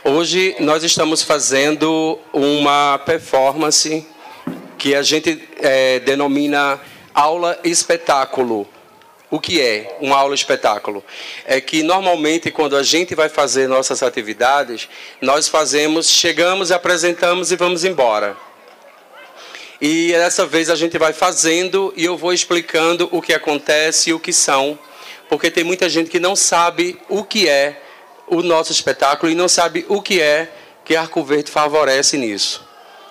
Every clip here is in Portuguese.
Hoje nós estamos fazendo uma performance que a gente denomina aula espetáculo. O que é uma aula espetáculo? É que normalmente quando a gente vai fazer nossas atividades, nós chegamos, apresentamos e vamos embora. E dessa vez a gente vai fazendo e eu vou explicando o que acontece e o que são, porque tem muita gente que não sabe o que é o nosso espetáculo e não sabe o que é que Arco Verde favorece nisso.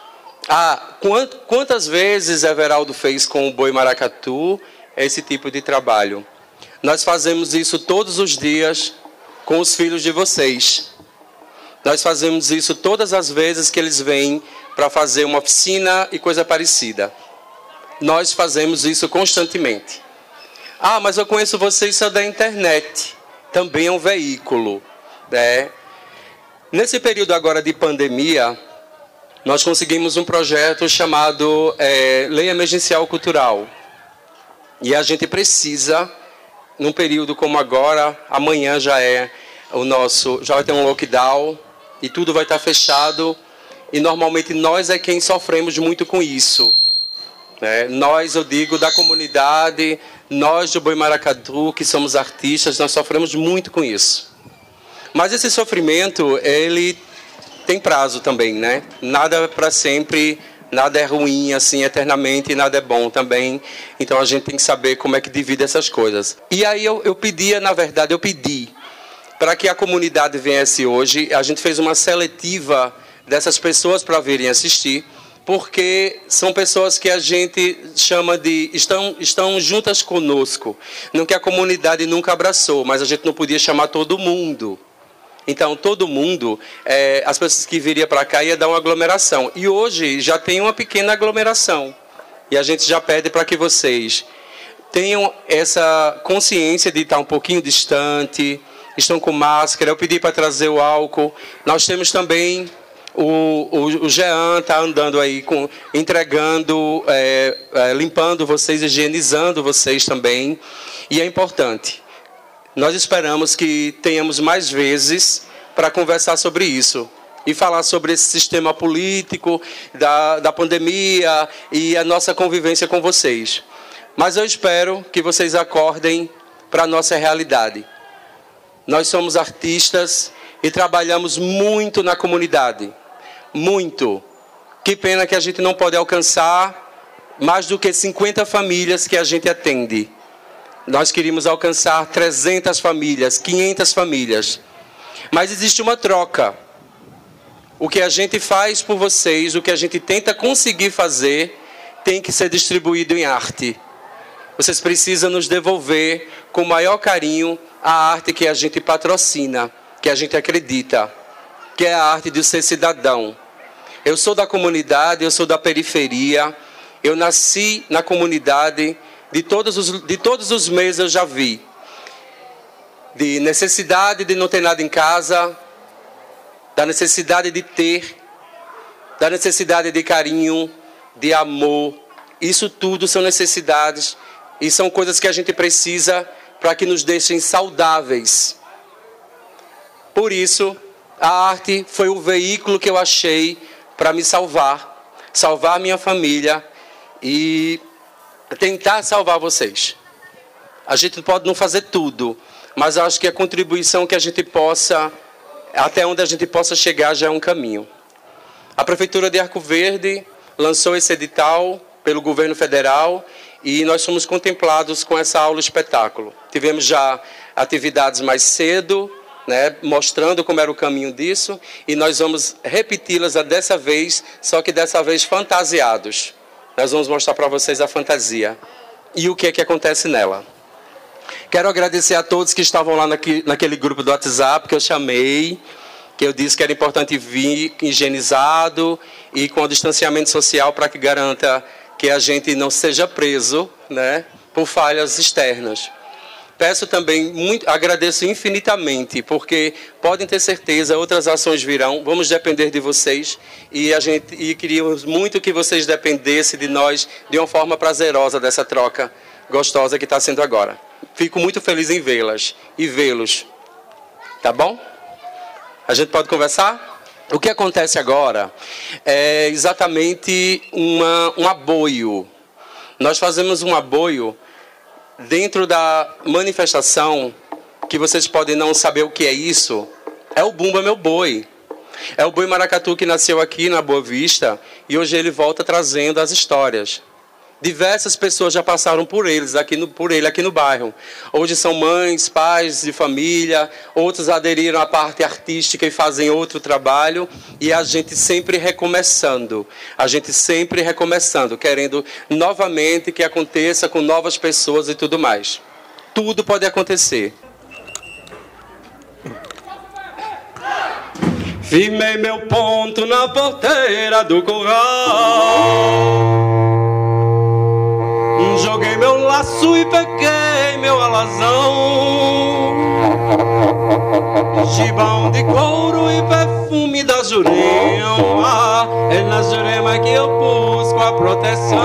Quantas vezes Everaldo fez com o Boi Maracatu esse tipo de trabalho? Nós fazemos isso todos os dias com os filhos de vocês. Nós fazemos isso todas as vezes que eles vêm para fazer uma oficina e coisa parecida. Nós fazemos isso constantemente. Mas eu conheço vocês só da internet. Também é um veículo. Nesse período agora de pandemia, nós conseguimos um projeto chamado Lei Emergencial Cultural. E a gente precisa, num período como agora, amanhã já vai ter um lockdown e tudo vai estar fechado. E normalmente nós é quem sofremos muito com isso. Nós, eu digo, da comunidade, nós do Boi Maracatu, que somos artistas, nós sofremos muito com isso. Mas esse sofrimento, ele tem prazo também, né? Nada para sempre, nada é ruim assim eternamente, nada é bom também. Então a gente tem que saber como é que divide essas coisas. E aí eu pedi para que a comunidade viesse hoje. A gente fez uma seletiva dessas pessoas para virem assistir, porque são pessoas que a gente chama de estão juntas conosco. Não que a comunidade nunca abraçou, mas a gente não podia chamar todo mundo. Então, todo mundo, as pessoas que viriam para cá ia dar uma aglomeração. E hoje já tem uma pequena aglomeração. E a gente já pede para que vocês tenham essa consciência de estar um pouquinho distante, estão com máscara. Eu pedi para trazer o álcool. Nós temos também o Jean, está andando aí, entregando, limpando vocês, higienizando vocês também. E é importante. Nós esperamos que tenhamos mais vezes para conversar sobre isso e falar sobre esse sistema político da pandemia e a nossa convivência com vocês. Mas eu espero que vocês acordem para a nossa realidade. Nós somos artistas e trabalhamos muito na comunidade. Muito. Que pena que a gente não pode alcançar mais do que 50 famílias que a gente atende. Nós queríamos alcançar 300 famílias, 500 famílias. Mas existe uma troca. O que a gente faz por vocês, o que a gente tenta conseguir fazer, tem que ser distribuído em arte. Vocês precisam nos devolver com o maior carinho a arte que a gente patrocina, que a gente acredita, que é a arte de ser cidadão. Eu sou da comunidade, eu sou da periferia, eu nasci na comunidade. De todos os meses eu já vi. De necessidade de não ter nada em casa, da necessidade de ter, da necessidade de carinho, de amor. Isso tudo são necessidades e são coisas que a gente precisa para que nos deixem saudáveis. Por isso, a arte foi o veículo que eu achei para me salvar minha família e tentar salvar vocês. A gente pode não fazer tudo, mas acho que a contribuição que a gente possa, até onde a gente possa chegar, já é um caminho. A Prefeitura de Arco Verde lançou esse edital pelo governo federal e nós fomos contemplados com essa aula espetáculo. Tivemos já atividades mais cedo, mostrando como era o caminho disso, e nós vamos repeti-las dessa vez, só que dessa vez fantasiados. Nós vamos mostrar para vocês a fantasia e o que é que acontece nela. Quero agradecer a todos que estavam lá naquele grupo do WhatsApp que eu chamei, que eu disse que era importante vir higienizado e com o distanciamento social para que garanta que a gente não seja preso, por falhas externas. Peço também, agradeço infinitamente, porque podem ter certeza, outras ações virão, vamos depender de vocês e queríamos muito que vocês dependessem de nós de uma forma prazerosa dessa troca gostosa que está sendo agora. Fico muito feliz em vê-las e vê-los. Tá bom? A gente pode conversar? O que acontece agora é exatamente um aboio. Nós fazemos um aboio dentro da manifestação, que vocês podem não saber o que é isso, é o Bumba Meu Boi. É o boi maracatu que nasceu aqui na Boa Vista e hoje ele volta trazendo as histórias. Diversas pessoas já passaram por ele aqui no bairro. Hoje são mães, pais de família, outros aderiram à parte artística e fazem outro trabalho. E a gente sempre recomeçando, querendo novamente que aconteça com novas pessoas e tudo mais. Tudo pode acontecer. Firmei meu ponto na porteira do curral. Joguei meu laço e peguei meu alazão. Gibão de couro e perfume da Jurema. É na Jurema que eu busco a proteção.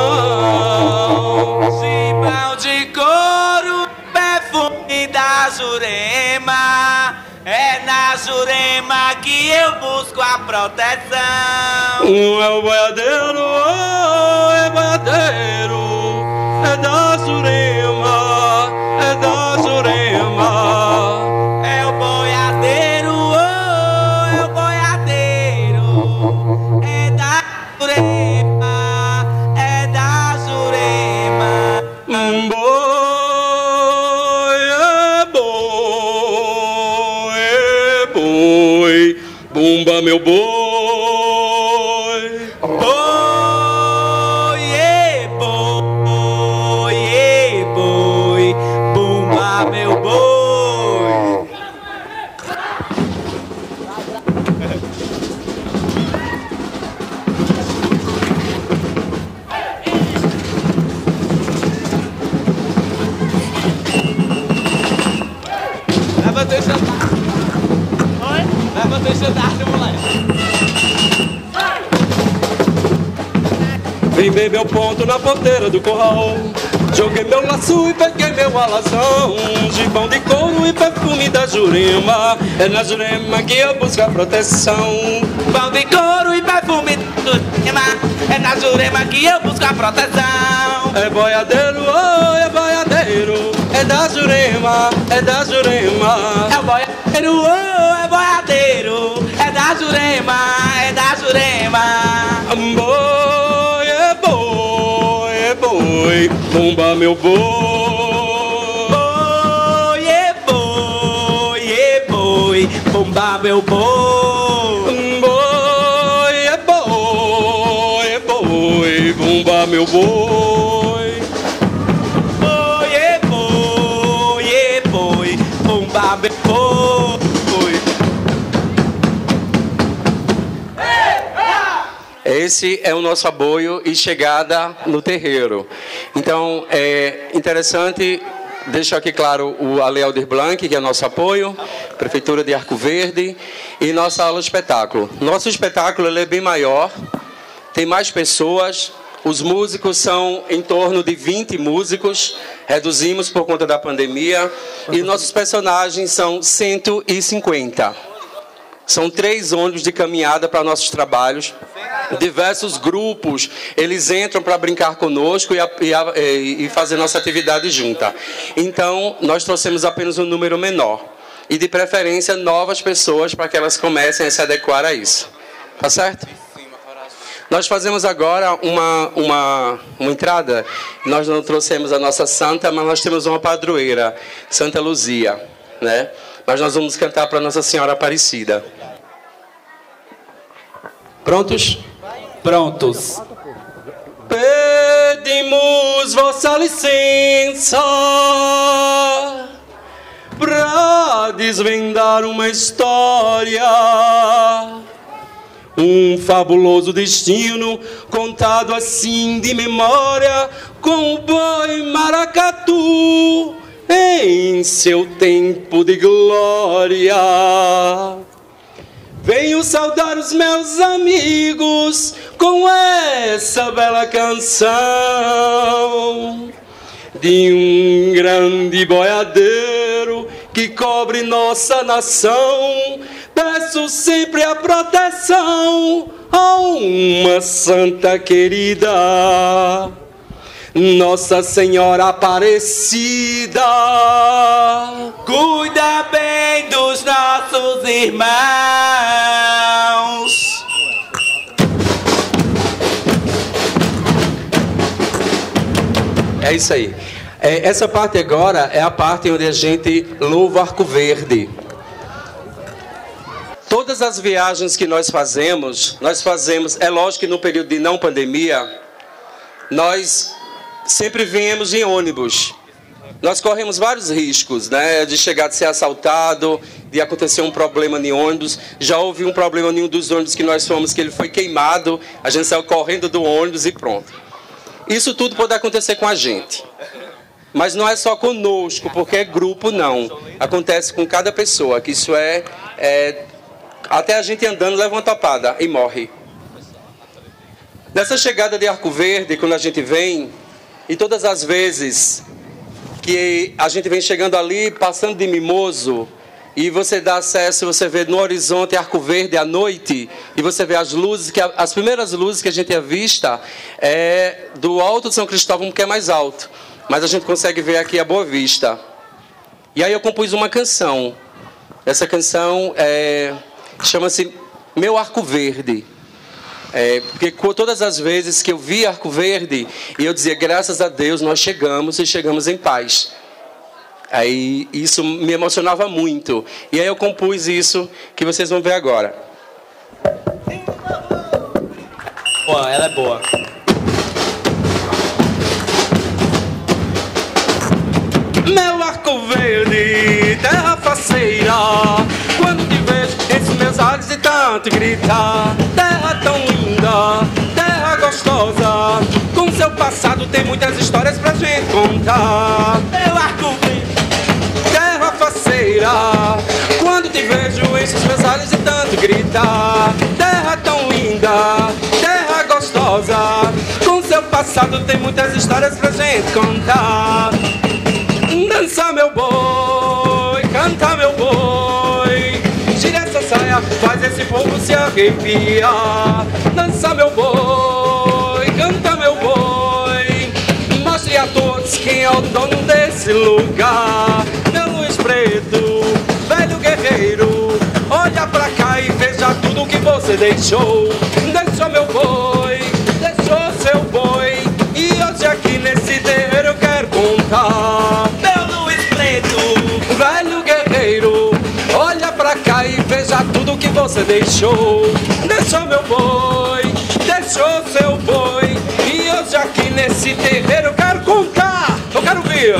Gibão de couro, perfume da Jurema. É na Jurema que eu busco a proteção. É o boiadeiro, é boiadeiro. É da Jurema, é da Jurema. É o boiadeiro, é o boiadeiro. É da Jurema, é da Jurema. Boi, bumba meu boi. Firmei meu ponto na porteira do curral. Joguei meu laço e peguei meu alazão. Gibão de couro e perfume da Jurema. É na Jurema que eu busco a proteção. Gibão de couro e perfume da Jurema. É na Jurema que eu busco a proteção. É boiadeiro, oh, é boiadeiro. É da Jurema, é da Jurema. É boiadeiro, oh, é boiadeiro. É da Jurema, é da Jurema. Boi, bumba meu boi. Boi, boi, bumba meu boi. Boi, bumba meu boi. Boi, bumba meu boi. Esse é o nosso aboio e chegada no terreiro. Então, é interessante, deixo aqui claro a Lei Aldir Blanc, que é nosso apoio, Prefeitura de Arco Verde, e nossa aula espetáculo. Nosso espetáculo ele é bem maior, tem mais pessoas, os músicos são em torno de 20 músicos, reduzimos por conta da pandemia, e nossos personagens são 150. São 3 ônibus de caminhada para nossos trabalhos. Diversos grupos, eles entram para brincar conosco e fazer nossa atividade junta. Então, nós trouxemos apenas um número menor. E, de preferência, novas pessoas para que elas comecem a se adequar a isso. Tá certo? Nós fazemos agora uma entrada. Nós não trouxemos a nossa santa, mas nós temos uma padroeira, Santa Luzia, né? Mas nós vamos cantar para Nossa Senhora Aparecida. Prontos? Prontos. Pedimos vossa licença para desvendar uma história, um fabuloso destino contado assim de memória, com o boi maracatu em seu tempo de glória. Venho saudar os meus amigos com essa bela canção de um grande boiadeiro que cobre nossa nação. peço sempre a proteção a uma santa querida, Nossa Senhora Aparecida. Cuida bem dos nossos irmãos. É isso aí. Essa parte agora é a parte onde a gente louva o Arco Verde. Todas as viagens que nós fazemos, é lógico que no período de não pandemia, nós sempre viemos em ônibus. Nós corremos vários riscos, né? De chegar a ser assaltado, de acontecer um problema em ônibus. Já houve um problema em um dos ônibus que nós fomos, que ele foi queimado, a gente saiu correndo do ônibus e pronto. Isso tudo pode acontecer com a gente. Mas não é só conosco, porque é grupo, não. Acontece com cada pessoa, que isso até a gente andando leva uma topada e morre. Nessa chegada de Arco Verde, quando a gente vem, e todas as vezes que a gente vem chegando ali, passando de Mimoso, e você dá acesso, você vê no horizonte Arco Verde à noite, e você vê as luzes, as primeiras luzes que a gente avista é do Alto de São Cristóvão, que é mais alto. Mas a gente consegue ver aqui a Boa Vista. E aí eu compus uma canção. Essa canção chama-se Meu Arco Verde. Porque todas as vezes que eu vi Arco Verde, eu dizia, graças a Deus, nós chegamos e chegamos em paz. Aí isso me emocionava muito. E aí eu compus isso que vocês vão ver agora. Boa, ela é boa. Meu arco verde, terra faceira, quando te vejo esses meus olhos de tanto gritar. Terra tão linda, terra gostosa, com seu passado tem muitas histórias pra gente contar. Meu arco verde, terra faceira, quando te vejo esses meus olhos de tanto gritar. Terra tão linda, terra gostosa, com seu passado tem muitas histórias pra gente contar. Dança meu boi, canta meu boi, gira essa saia, faz esse povo se arrepiar. Dança meu boi, canta meu boi, mostre a todos quem é o dono desse lugar. Meu Luiz Preto, velho guerreiro, olha pra cá e veja tudo que você deixou. Deixou meu boi, deixou seu boi, e hoje aqui nesse terreiro eu quero contar. Velho guerreiro, olha pra cá e veja tudo que você deixou. Deixou meu boi, deixou seu boi, e hoje aqui nesse terreiro eu quero contar. Eu quero ver.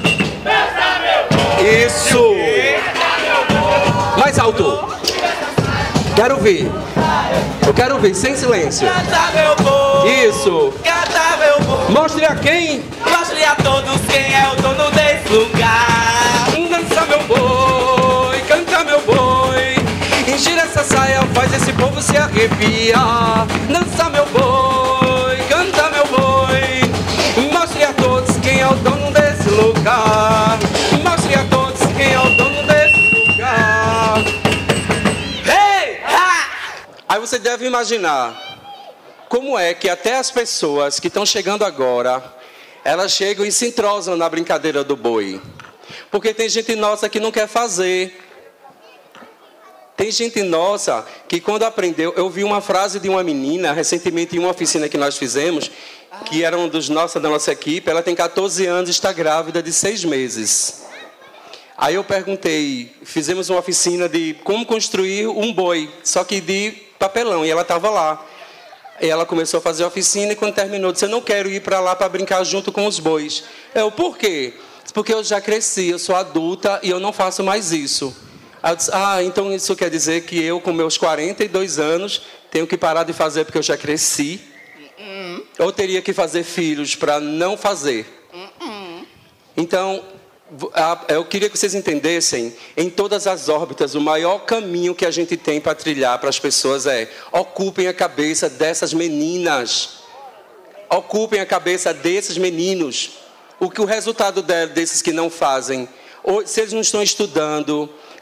Isso. Mais alto. Quero ver. Eu quero ver, sem silêncio. canta meu boi. Isso. Canta meu boi. Mostre a quem? Mostre a todos quem é o dono desse lugar. Dança meu boi, canta meu boi, gira essa saia, faz esse povo se arrepiar. Dança meu boi, canta meu boi, mostre a todos quem é o dono desse lugar. Mostre a todos quem é o dono desse lugar. Hey, ha! Aí você deve imaginar como é que até as pessoas que estão chegando agora, elas chegam e se entrosam na brincadeira do boi. Porque tem gente nossa que não quer fazer. Tem gente nossa que quando aprendeu... Eu vi uma frase de uma menina, recentemente em uma oficina que nós fizemos, que era da nossa equipe, ela tem 14 anos e está grávida de 6 meses. Aí eu perguntei, fizemos uma oficina de como construir um boi, só que de papelão, e ela estava lá. E ela começou a fazer a oficina e quando terminou, disse, eu não quero ir para lá para brincar junto com os bois. Por quê? Porque eu já cresci, eu sou adulta e eu não faço mais isso. Aí eu disse, então isso quer dizer que eu, com meus 42 anos, tenho que parar de fazer porque eu já cresci? Ou teria que fazer filhos para não fazer? Então, eu queria que vocês entendessem, em todas as órbitas, o maior caminho que a gente tem para trilhar para as pessoas é ocupem a cabeça dessas meninas. Ocupem a cabeça desses meninos. O resultado desses que não fazem, ou se eles não estão estudando,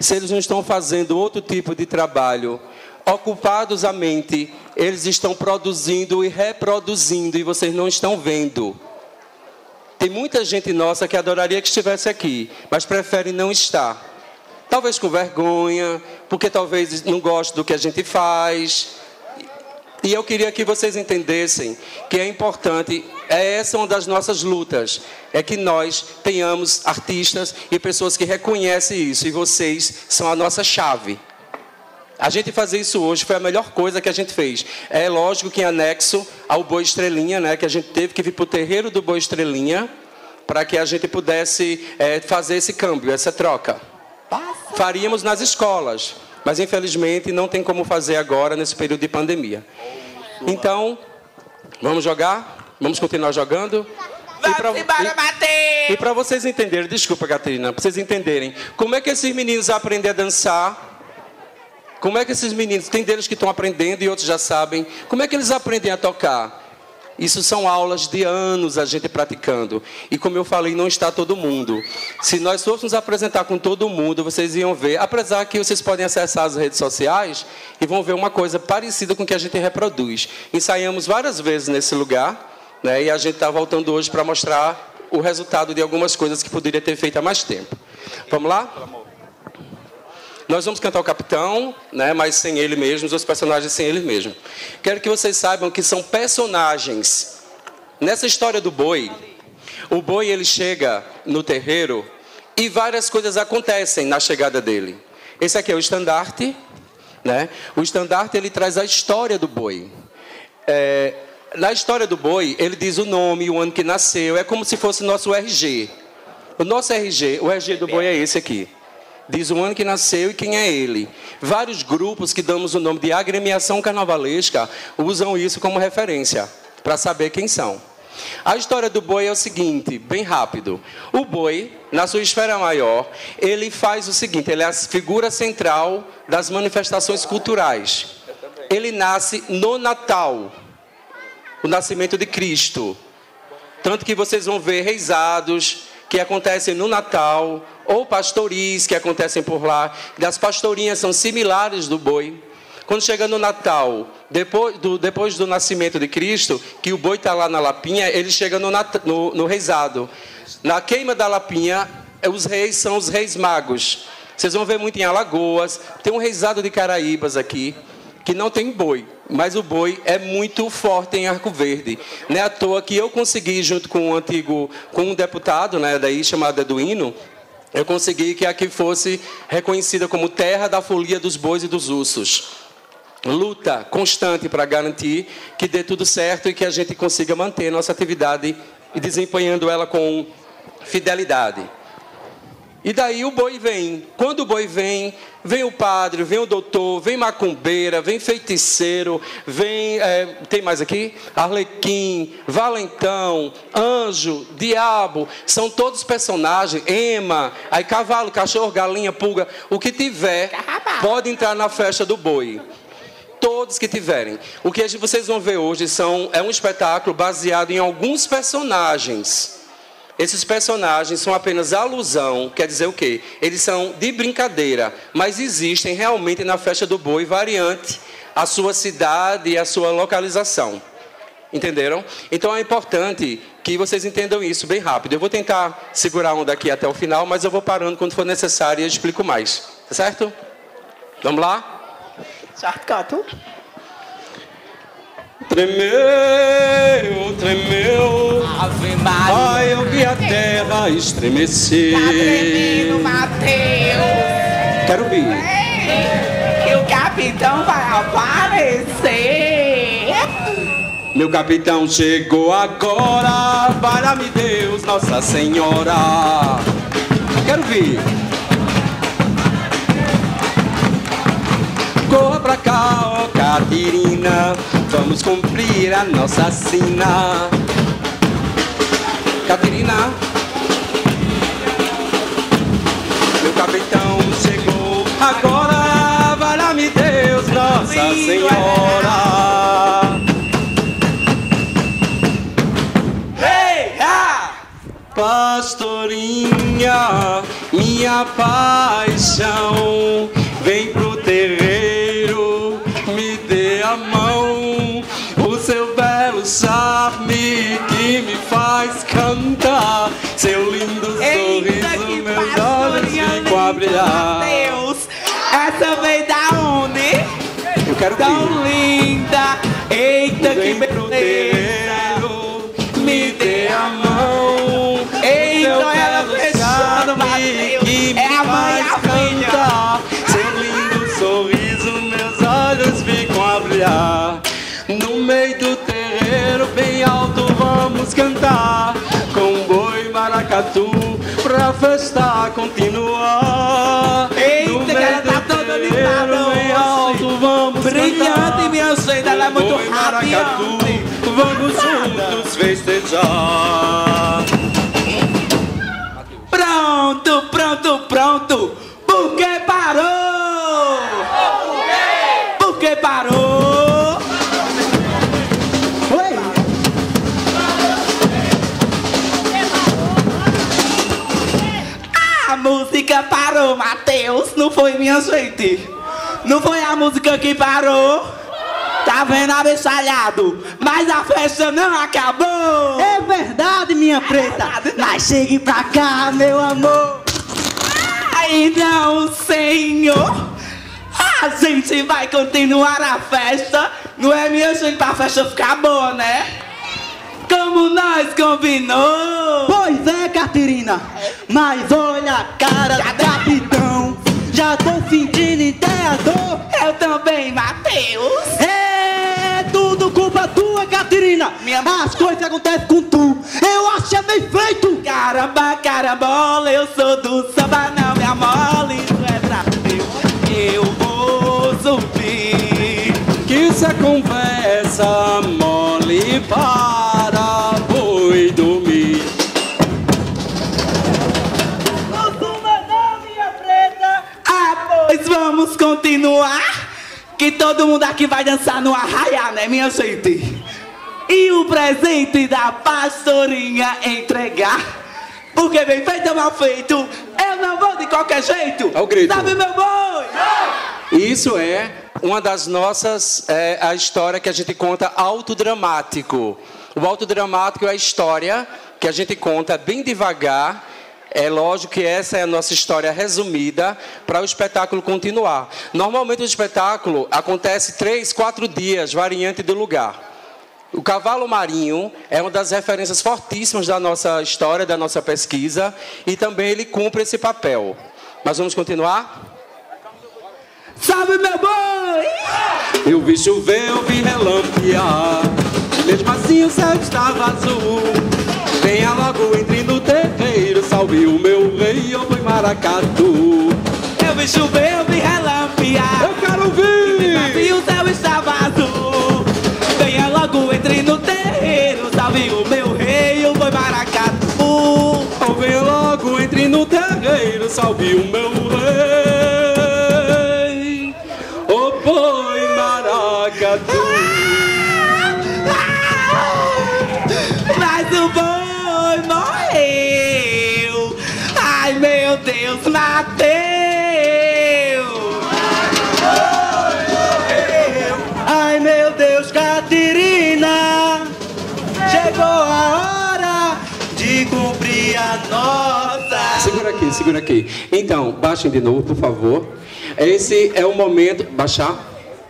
se eles não estão fazendo outro tipo de trabalho, ocupados a mente, eles estão produzindo e reproduzindo e vocês não estão vendo. Tem muita gente nossa que adoraria que estivesse aqui, mas prefere não estar. Talvez com vergonha, porque talvez não goste do que a gente faz. E eu queria que vocês entendessem que é importante, essa é uma das nossas lutas, é que nós tenhamos artistas e pessoas que reconhecem isso, e vocês são a nossa chave. A gente fazer isso hoje foi a melhor coisa que a gente fez. É lógico que em anexo ao Boi Estrelinha, né, que a gente teve que vir para o terreiro do Boi Estrelinha, para que a gente pudesse fazer esse câmbio, essa troca. Faríamos nas escolas, mas infelizmente não tem como fazer agora nesse período de pandemia. Então, vamos jogar? Vamos continuar jogando? E para vocês entenderem, desculpa, Catarina, para vocês entenderem, como é que esses meninos aprendem a dançar? Como é que esses meninos, tem deles que estão aprendendo e outros já sabem, como é que eles aprendem a tocar? Isso são aulas de anos a gente praticando. E como eu falei, não está todo mundo. Se nós fôssemos apresentar com todo mundo, vocês iam ver, apesar que vocês podem acessar as redes sociais e vão ver uma coisa parecida com o que a gente reproduz. Ensaiamos várias vezes nesse lugar, né, e a gente está voltando hoje para mostrar o resultado de algumas coisas que poderia ter feito há mais tempo. Vamos lá? Nós vamos cantar o Capitão, né, mas sem ele mesmo, os personagens sem ele mesmo. Quero que vocês saibam que são personagens. Nessa história do boi, o boi ele chega no terreiro e várias coisas acontecem na chegada dele. Esse aqui é o estandarte, né? O estandarte ele traz a história do boi. Na história do boi, ele diz o nome, o ano que nasceu, é como se fosse o nosso RG. O nosso RG, o RG do boi é esse aqui. Diz o ano que nasceu e quem é ele. Vários grupos que damos o nome de agremiação carnavalesca usam isso como referência, para saber quem são. A história do boi é o seguinte, bem rápido. O boi, na sua esfera maior, ele faz o seguinte, ele é a figura central das manifestações culturais. Ele nasce no Natal, o nascimento de Cristo. Tanto que vocês vão ver reisados que acontecem no Natal, ou pastoris que acontecem por lá. As pastorinhas são similares do boi. Quando chega no Natal, depois do nascimento de Cristo, que o boi está lá na lapinha, ele chega no reisado. Na queima da lapinha, os reis são os reis magos. Vocês vão ver muito em Alagoas. Tem um reisado de Caraíbas aqui, que não tem boi, mas o boi é muito forte em Arco Verde. Não é à toa que eu consegui, junto com um deputado, né, daí chamado Eduino, eu consegui que aqui fosse reconhecida como terra da folia dos bois e dos ursos. Luta constante para garantir que dê tudo certo e que a gente consiga manter nossa atividade e desempenhando ela com fidelidade. E daí o boi vem. Quando o boi vem, vem o padre, vem o doutor, vem macumbeira, vem feiticeiro, vem... tem mais aqui? Arlequim, valentão, anjo, diabo. São todos personagens. Ema, aí cavalo, cachorro, galinha, pulga. O que tiver pode entrar na festa do boi. Todos que tiverem. O que vocês vão ver hoje é um espetáculo baseado em alguns personagens. Esses personagens são apenas alusão, quer dizer o quê? Eles são de brincadeira, mas existem realmente na festa do boi, variante a sua cidade e a sua localização. Entenderam? Então é importante que vocês entendam isso bem rápido. Eu vou tentar segurar a onda aqui até o final, mas eu vou parando quando for necessário e eu explico mais. Tá certo? Vamos lá? Certo. Tremeu, tremeu. Ave Maria. Ai, eu vi a terra estremecer. Tá tremendo, Mateus. Quero ouvir. Que o capitão vai aparecer. Meu capitão chegou agora. Para-me Deus, Nossa Senhora. Quero ouvir. Corra pra cá, ó Catirina, vamos cumprir a nossa sina. Catirina, meu capitão chegou agora, vale-me Deus, Nossa Senhora. Pastorinha, minha minha paixão, vem pro terreiro, me dê a mão. O seu belo charme que me faz cantar, seu lindo sorriso, meus olhos ficam a brilhar. Deus, essa veio da onde? Eu quero tão linda, eita que vem pro beleza. terreiro, me dê a mão. Eita, ela belo fechando, charme Mateus. que me É a mãe e a faz filha. cantar, seu lindo sorriso, meus olhos ficam a brilhar. No meio do terreiro, bem alto, vamos cantar com boi maracatu pra festa continuar. Eita, no que ela tá toda animada bem alto, vamos brilhante, cantar minha gente, ela é muito boi maracatu, radiante. vamos juntos festejar. Pronto, pronto, pronto. Por que parou? Por que parou? Oi. A música parou, Mateus. Não foi, minha gente. Não foi a música que parou. Tá vendo, abestalhado? Mas a festa não acabou. É verdade, minha preta. Mas chegue pra cá, meu amor. Ai, não, senhor. A gente vai continuar a festa. Não é, minha gente, pra festa ficar boa, né? Como nós combinou. Pois é, Caterina. Mas olha a cara do capitão. Já tô sentindo ideia dor. Eu também, Mateus. É tudo culpa tua, Caterina. As coisas acontecem com tu. Eu acho que é bem feito. Caramba, carambola, eu sou do samba, não me amole. Isso é pra eu vou subir. Que isso é conversa mole para boi dormir. Ah, pois vamos continuar. Que todo mundo aqui vai dançar no arraiá, né, minha gente? E o presente da pastorinha entregar. Porque bem feito ou mal feito, eu não vou de qualquer jeito. Ao grito. Sabe, meu boi? Isso é uma das nossas, a história que a gente conta autodramático. O autodramático é a história que a gente conta bem devagar. É lógico que essa é a nossa história resumida para o espetáculo continuar. Normalmente o espetáculo acontece 3, 4 dias, variante do lugar. O cavalo marinho é uma das referências fortíssimas da nossa história, da nossa pesquisa, e também ele cumpre esse papel. Mas vamos continuar? Sabe, meu boi? Eu vi chover, eu vi relampear, mesmo assim o céu estava azul. Venha logo, entre no terreiro, salve o meu rei, eu boi maracatu. Eu vi chover, eu vi relampear. Eu quero ouvir! E o céu estava azul. Venha logo, entre no terreiro, salve o meu rei, o boi maracatu. Oh, venha logo, entre no terreiro, salve o meu rei, o boi maracatu. Mas o boi morreu. Ai, meu Deus, Mateus. Ai, meu Deus, Caterina. Chegou a hora de cumprir a nossa. Segura aqui. Então, baixem de novo, por favor. Esse é o momento... Baixar?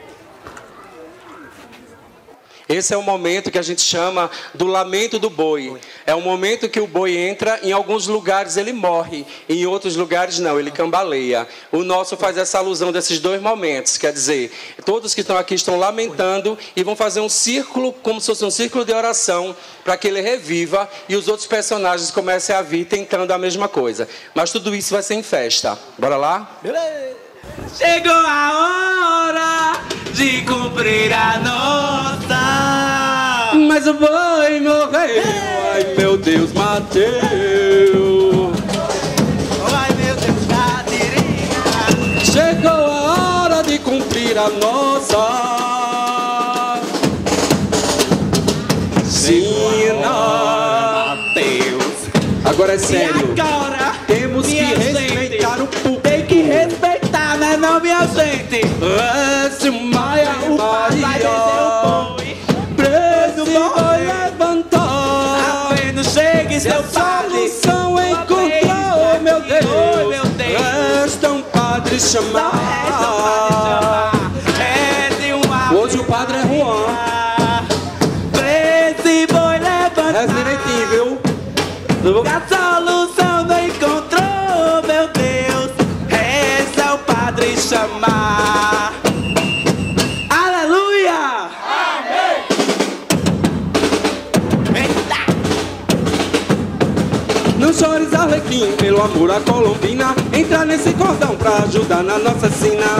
Esse é o momento que a gente chama do lamento do boi. É o momento que o boi entra, em alguns lugares ele morre, em outros lugares não, ele cambaleia. O nosso faz essa alusão desses dois momentos, quer dizer, todos que estão aqui estão lamentando e vão fazer um círculo, como se fosse um círculo de oração, para que ele reviva e os outros personagens comecem a vir tentando a mesma coisa. Mas tudo isso vai ser em festa. Bora lá? Chegou a hora de cumprir a nossa. Mas o boi morreu, ai meu Deus, Mateus. Ai, meu Deus, Caterina. Chegou a hora de cumprir a nossa sina. Mateus. Agora é sério, E agora, temos que minha respeitar Esse Maia e Maria, preso boi levantou. Havendo chega e seu padre, solução encontrou, meu Deus. Resta um padre chamar. Hoje o padre é Juan. Preso e boi levantar. É direitinho, viu? A solução não encontrou, meu Deus. Esse é o padre chamar. Aleluia! Amém! Eita! Não chores, Arlequim, pelo amor à Colombina. Entra nesse cordão pra ajudar na nossa sina.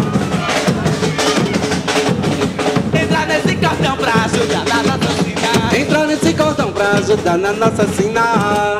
Entra nesse cordão pra ajudar na nossa sina. Entra nesse cordão pra ajudar na nossa sina.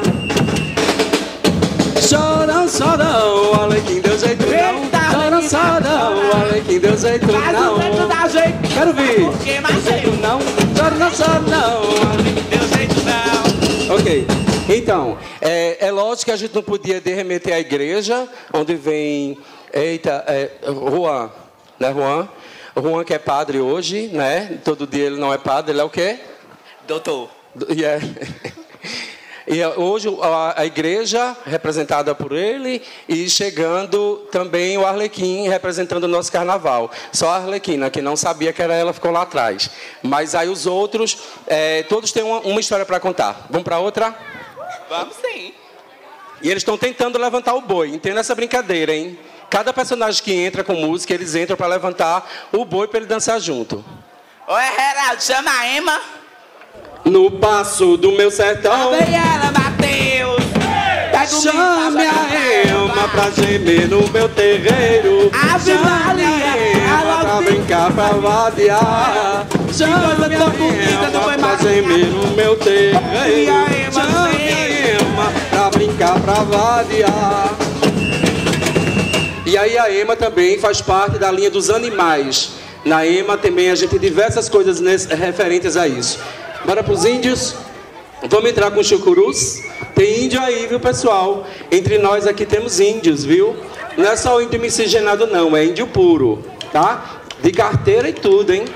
Chorão, chorão, Arlequim deu jeito não. Chorão, chorão, Arlequim deu jeito não. Dá jeito. Quero ver. Porque mais Deu jeito não. Chorão, chorão, Arlequim deu jeito não. Ok, então, é lógico que a gente não podia derremeter a igreja, onde vem, Juan, né, Juan? Juan que é padre hoje, né? Todo dia ele não é padre, ele é o quê? Doutor. Yeah. E hoje a igreja representada por ele e chegando também o Arlequim representando o nosso carnaval. Só a Arlequina, que não sabia que era ela, ficou lá atrás. Mas aí os outros, todos têm uma história para contar. Vamos para outra? Vamos sim. E eles estão tentando levantar o boi. Entenda essa brincadeira, hein? Cada personagem que entra com música, eles entram para levantar o boi para ele dançar junto. Oi, Geraldo, chama a Emma. No passo do meu sertão, Vem ela, Mateus. chame a Elma pra gemer no meu terreiro. Ave Chame Maria, a Elma pra brincar, pra vadiar. Chame a Elma pra gemer no meu terreiro. Chame a Elma pra brincar, pra vadiar. E aí a Ema também faz parte da linha dos animais. Na Ema também a gente tem diversas coisas referentes a isso. Bora pros índios? Vamos entrar com chucurus? Tem índio aí, viu, pessoal? Entre nós aqui temos índios, viu? Não é só o índio miscigenado, não. É índio puro, tá? De carteira e tudo, hein?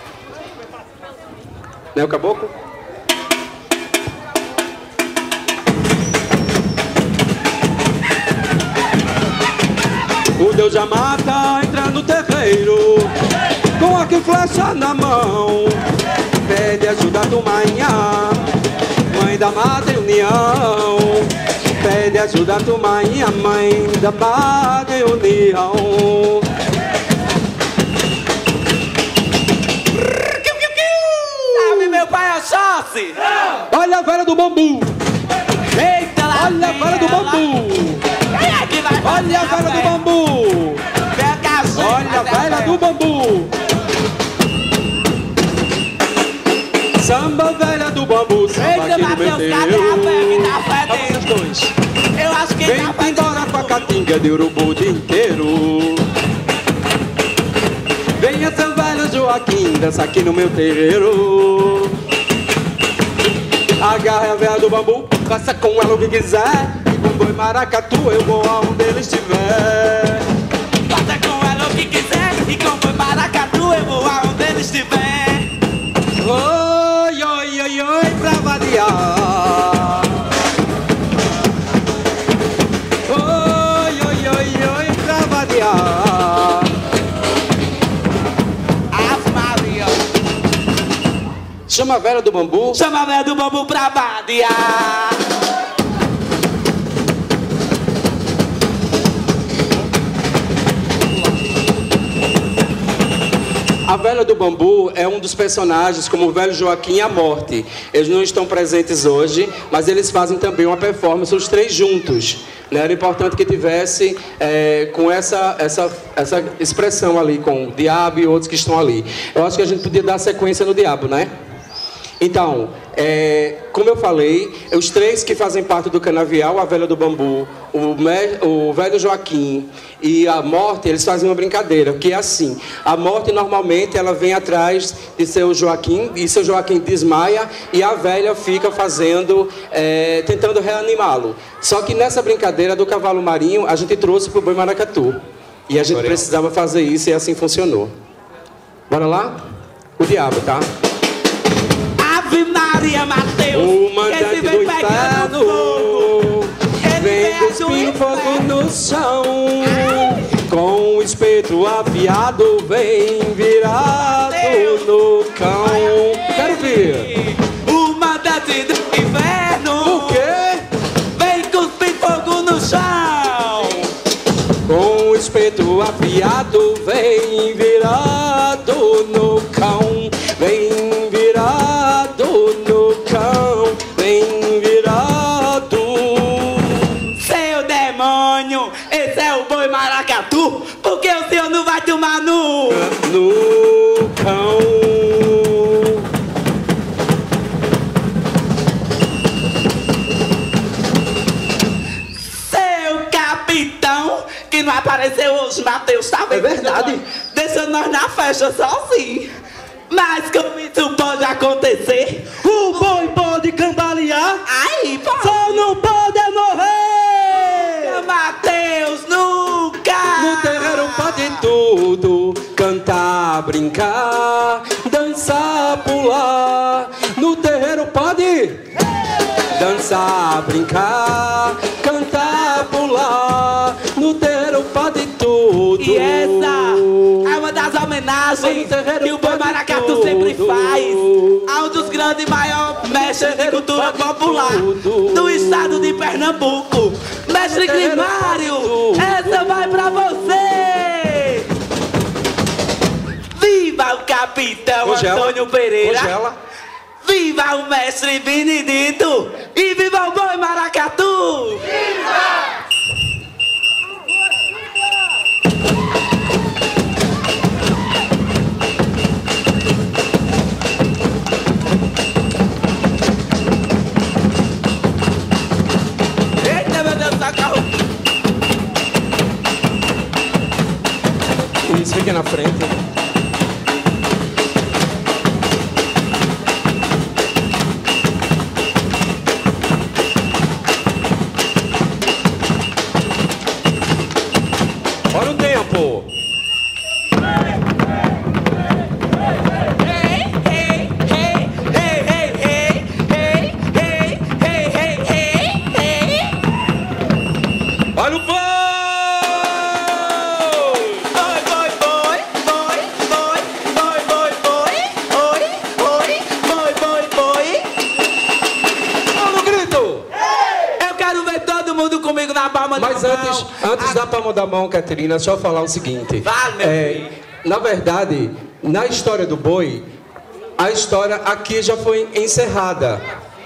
Né, o caboclo? O Deus já mata, entra no terreiro, com arco e flecha na mão. Pede ajuda do manhã, mãe da Madre União. Pede ajuda do manhã, mãe da Madre União. Sabe, meu pai é Chossi? Olha a velha do bambu. Eita, lá Olha a vem velha do ela. bambu. Quem é que vai fazer Olha a velha do bambu. Pega a gente, Olha a mas é velha do bambu. Samba velha do bambu, samba Eita, aqui no meu Mateus, cadê a velha que tá terreiro. fedendo? Vocês dois. Eu acho que Vem tá embora com a caatinga de urubu o dia inteiro. Venha seu velho Joaquim, dança aqui no meu terreiro. Agarre a velha do bambu, faça com ela o que quiser. E com boi maracatu eu vou aonde ele estiver. Faça com ela o que quiser e com boi maracatu eu vou aonde ele estiver. Oi, oi, oi, oi, pra variar. Oi, oi, oi, oi, pra variar. Ave Maria. Chama a velha do bambu. Chama a velha do bambu pra vadiar. A velha do bambu é um dos personagens, como o velho Joaquim e a Morte. Eles não estão presentes hoje, mas eles fazem também uma performance, os três juntos. Né? Era importante que tivesse com essa expressão ali, com o diabo e outros que estão ali. Eu acho que a gente podia dar sequência no diabo, né? Então, como eu falei, os três que fazem parte do canavial, a velha do bambu, o velho Joaquim e a Morte, eles fazem uma brincadeira, que é assim: a Morte normalmente ela vem atrás de seu Joaquim, e seu Joaquim desmaia, e a velha fica tentando reanimá-lo. Só que nessa brincadeira do cavalo marinho, a gente trouxe para o boi maracatu. E a gente precisava fazer isso e assim funcionou. Bora lá? O diabo, tá? Ave Maria, Mateus. O mandante do inferno vem cuspir fogo no chão. Com o espeto afiado vem virado no cão. Quero ver. O mandante do inferno. O quê? Vem cuspir fogo no chão. Com o espeto afiado vem virado no cão. Vem virado no cão. Vem virado. Seu demônio, esse é o boi maracatu. Porque o senhor não vai tomar no cão. Seu capitão, que não apareceu hoje, Mateus, tá vendo? É verdade. Deixa nós na festa sozinho. Mas como isso pode acontecer? O boi pode cambalear, Aí, pô. só não pode morrer. Mateus, nunca! No terreiro pode tudo, cantar, brincar, dançar, pular. No terreiro pode dançar, brincar, cantar, pular. No terreiro pode tudo. E essa é uma das homenagens que o boi maracatu sempre faz a um dos grandes e maiores mestres de cultura popular do estado de Pernambuco. Mestre Grimário, essa vai pra você! Viva o capitão Antônio Pereira! Congela. Viva o mestre Benedito! E viva o boi maracatu! Eita, meu Deus, socorro! Isso, fica na frente. Olha o tempo. Olha o boi! Olha o grito! Eu quero ver todo mundo comigo na palma da Mas mão. antes da palma da mão, Caterina, deixa eu falar o seguinte. Vale, meu filho. Na verdade, na história do boi, a história aqui já foi encerrada.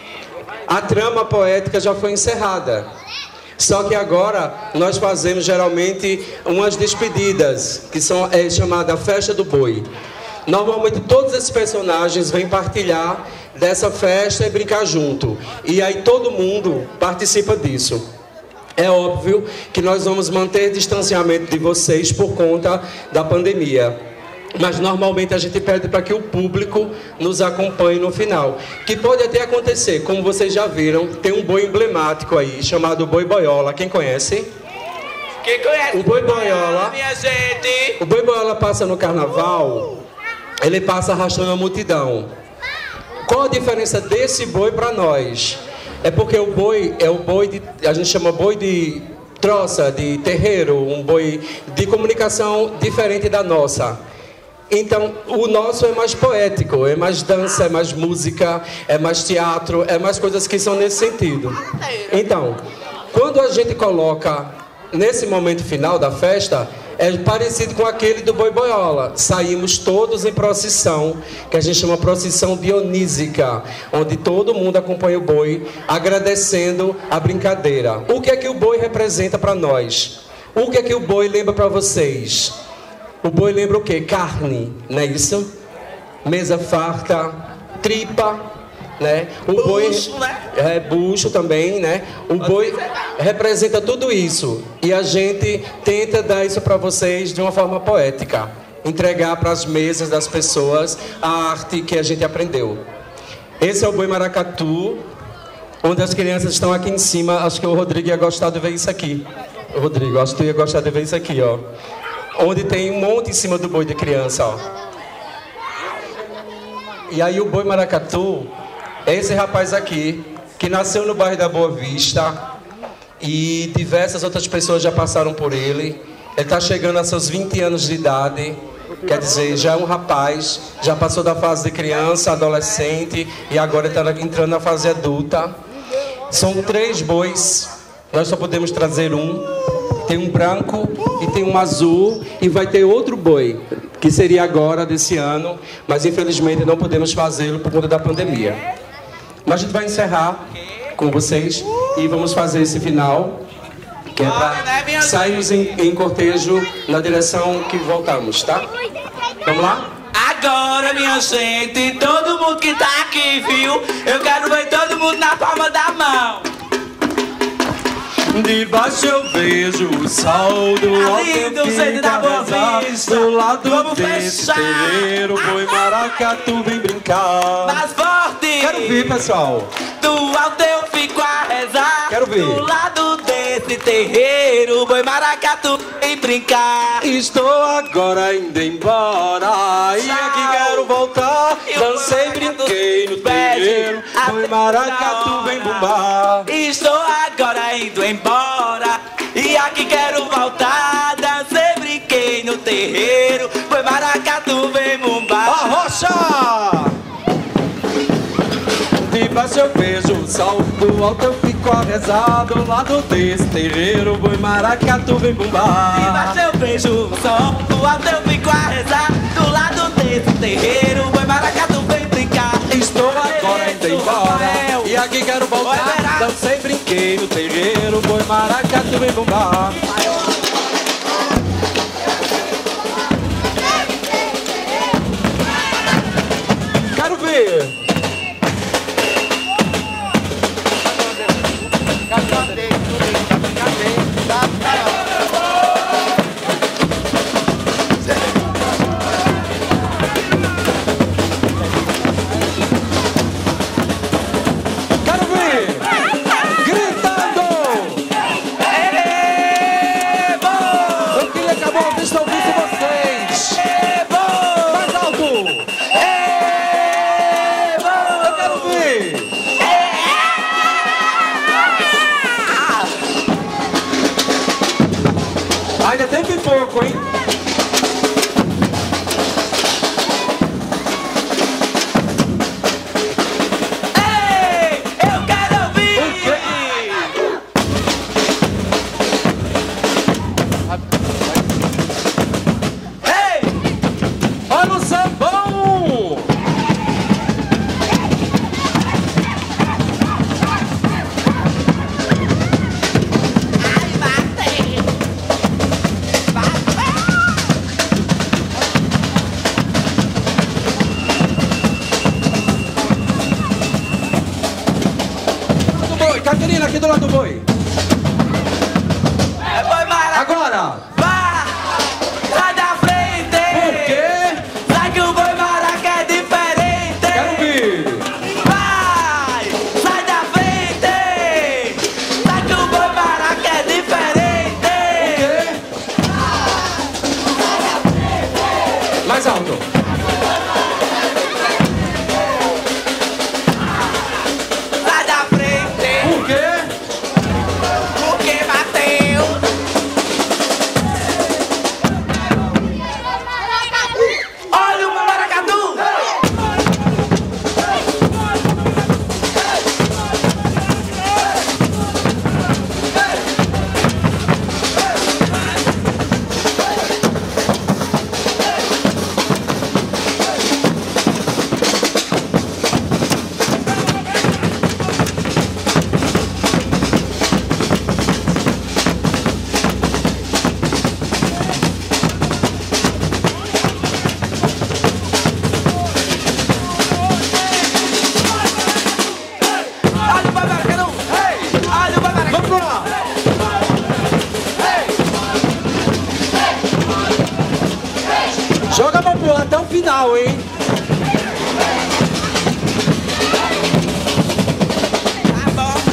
A trama poética já foi encerrada. Só que agora nós fazemos geralmente umas despedidas, que são chamada Festa do Boi. Normalmente todos esses personagens vêm partilhar dessa festa e brincar junto. E aí todo mundo participa disso. É óbvio que nós vamos manter distanciamento de vocês por conta da pandemia. Mas normalmente a gente pede para que o público nos acompanhe no final. Que pode até acontecer, como vocês já viram, tem um boi emblemático aí, chamado Boi Boiola. Quem conhece? Quem conhece? O Boi Boiola. Minha gente. O Boi Boiola passa no carnaval, ele passa arrastando a multidão. Qual a diferença desse boi para nós? É porque o boi é o boi de, a gente chama boi de troça, de terreiro, um boi de comunicação diferente da nossa. Então, o nosso é mais poético, é mais dança, é mais música, é mais teatro, é mais coisas que são nesse sentido. Então, quando a gente coloca nesse momento final da festa, é parecido com aquele do Boi Boiola. Saímos todos em procissão, que a gente chama procissão dionísica, onde todo mundo acompanha o boi, agradecendo a brincadeira. O que é que o boi representa para nós? O que é que o boi lembra para vocês? O boi lembra o quê? Carne, não é isso? Mesa farta, tripa, né? O boi, Bucho, né? é bucho também, né? O boi representa tudo isso. E a gente tenta dar isso para vocês de uma forma poética. Entregar para as mesas das pessoas a arte que a gente aprendeu. Esse é o boi maracatu, onde as crianças estão aqui em cima. Acho que o Rodrigo ia gostar de ver isso aqui. Rodrigo, acho que tu ia gostar de ver isso aqui, ó. onde tem um monte em cima do boi de criança, ó. E aí o boi maracatu é esse rapaz aqui, que nasceu no bairro da Boa Vista, e diversas outras pessoas já passaram por ele. Ele está chegando a seus 20 anos de idade, quer dizer, já é um rapaz, já passou da fase de criança, adolescente, e agora está entrando na fase adulta. São 3 bois, nós só podemos trazer um. Tem um branco e tem um azul, e vai ter outro boi, que seria agora desse ano, mas infelizmente não podemos fazê-lo por conta da pandemia. Mas a gente vai encerrar com vocês e vamos fazer esse final, que é para sairmos em cortejo na direção que voltamos, tá? Vamos lá? Agora, minha gente, todo mundo que tá aqui, viu? Eu quero ver todo mundo na palma da mão. De baixo eu vejo o sol do alto eu fico arrasado. Do lado desse terreiro, boi maracatu vem brincar. Mais forte! Quero ver, pessoal. Do alto eu fico a rezar. Quero ver. Do lado desse terreiro, boi maracatu vem brincar. Estou agora indo embora e aqui quero voltar. Dancei, brinquei no terreiro, boi maracatu vem bombar. Estou agora indo embora e aqui quero voltar. Dancei, brinquei no terreiro, boi maracatu vem bombar. Arrocha! De baixo eu vejo o sol, do alto eu fico a rezar. Do lado desse terreiro, boi maracatu vem bombar. De baixo eu vejo o sol, do alto eu fico a rezar. Do lado desse terreiro, boi maracatu vem brincar. Estou agora indo embora e aqui quero voltar. Dancei, brinquei no terreiro, boi maracatu vem bombar. Quero ver. Ainda tem pipoco, hein? Ei, eu quero ouvir! O quê? Ei! Olha o sambão! Caterina, aqui do lado do boi. É boi maracatu! Agora! Vá! Sai da frente! Por quê? Sai que o boi maraca é diferente! Quero ver! Vai! Sai da frente! Sai que o boi maraca é diferente! O quê? Mais alto! Sai da frente! Por quê? Porque bateu! Olha o maracatu! Olha o boi maracatu! Olha o boi maracatu! Vamos lá! Joga a mão pro lado até o final, hein? Tá bom!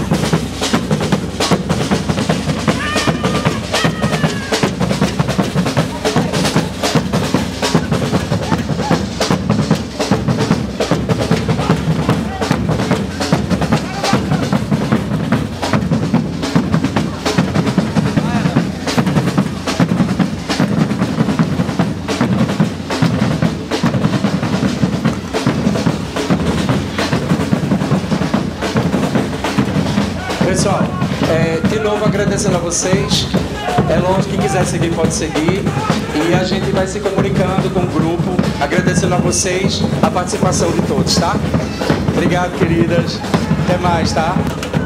de novo agradecendo a vocês. É lógico, quem quiser seguir pode seguir. E a gente vai se comunicando com o grupo, agradecendo a vocês a participação de todos, tá? Obrigado, queridas. Até mais, tá?